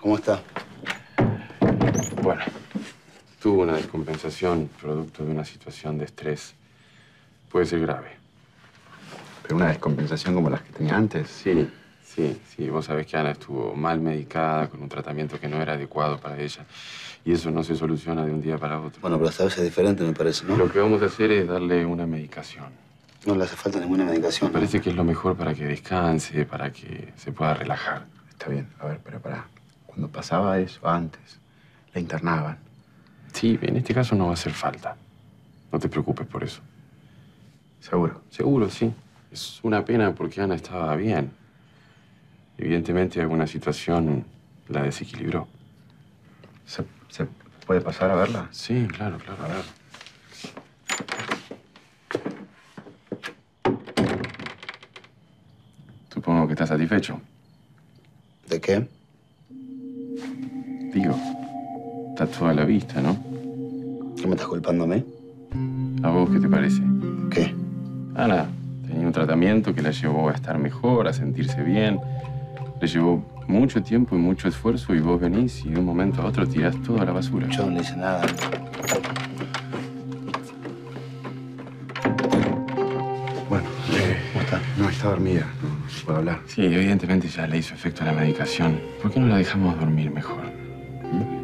¿Cómo está? Bueno, tuvo una descompensación producto de una situación de estrés. Puede ser grave. ¿Pero una descompensación como las que tenía antes? Sí. Vos sabés que Ana estuvo mal medicada, con un tratamiento que no era adecuado para ella. Y eso no se soluciona de un día para otro. Bueno, pero esta vez es diferente, me parece, ¿no? Lo que vamos a hacer es darle una medicación. No le hace falta ninguna medicación, Me parece que es lo mejor para que descanse, para que se pueda relajar. Está bien, a ver, pero pará. Cuando pasaba eso antes, la internaban. Sí, en este caso no va a hacer falta. No te preocupes por eso. ¿Seguro? Seguro, sí. Es una pena porque Ana estaba bien. Evidentemente alguna situación la desequilibró. ¿Se puede pasar a verla? Sí, claro. A ver. Supongo que estás satisfecho. ¿De qué? Digo, está toda a la vista, ¿no? ¿Qué me estás culpando a mí? ¿A vos qué te parece? ¿Qué? Ana tenía un tratamiento que la llevó a estar mejor, a sentirse bien. Le llevó mucho tiempo y mucho esfuerzo y vos venís y de un momento a otro tirás todo a la basura. Yo no le hice nada. Bueno, ¿Cómo está? no, está dormida. No puedo hablar. Sí, evidentemente ya le hizo efecto la medicación. ¿Por qué no la dejamos dormir mejor? ¿Mm?